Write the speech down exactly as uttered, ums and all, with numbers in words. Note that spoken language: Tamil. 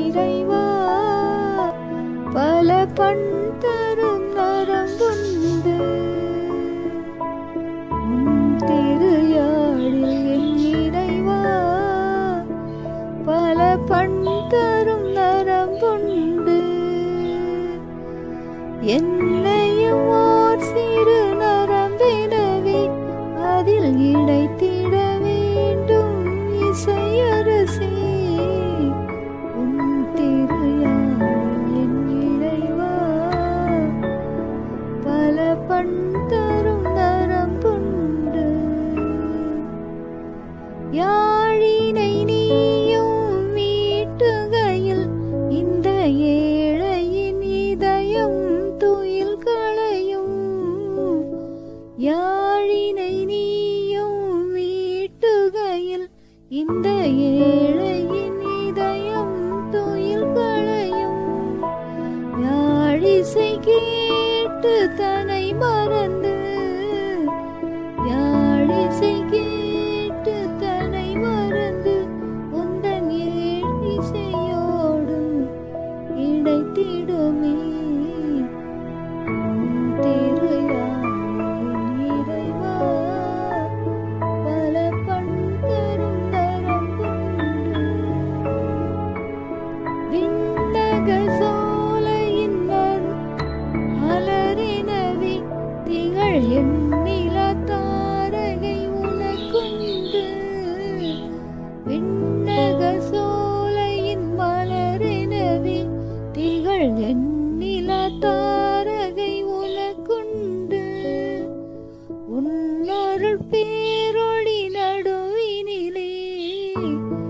இறைவா பல பண் தரும் நரம்புண்டு உன் திருயாழில் என் இறைவா பல பண் தரும் நரம்புண்டு என்னையும் ஓர் சிறு நரம்பினவே அதில் இணைத்திட வேண்டும் இசையரசே உன் திருயாழில் என் இறைவா பல பண் தரும் நரம்புண்டு யாழினை நீயும் மீட்டுகையில் இந்த ஏழையின் இதயம் துயில் களையும் யாழினை நீயும் மீட்டுகையில் இந்த ஏழையின் இதயம் துயில் களையும் யாழிசை கேட்டு தன்னை மறந்து யாழிசை கேட்டு தன்னை மறந்து உந்தன் ஏழ் இசையோடும் இணைத்திடுமே உன் திருயாழில் இறைவா பல பண் தரும் நரம்புண்டு விண்ணக சோலையின் மலரினவே திகழ் எண்ணில தாரகை உனக்குண்டு விண்ணக சோலையின் மலரினவே திகழ் எண்ணில தாரகை உனக்குண்டு உன்னொருள் பேரொளி நடுவினிலே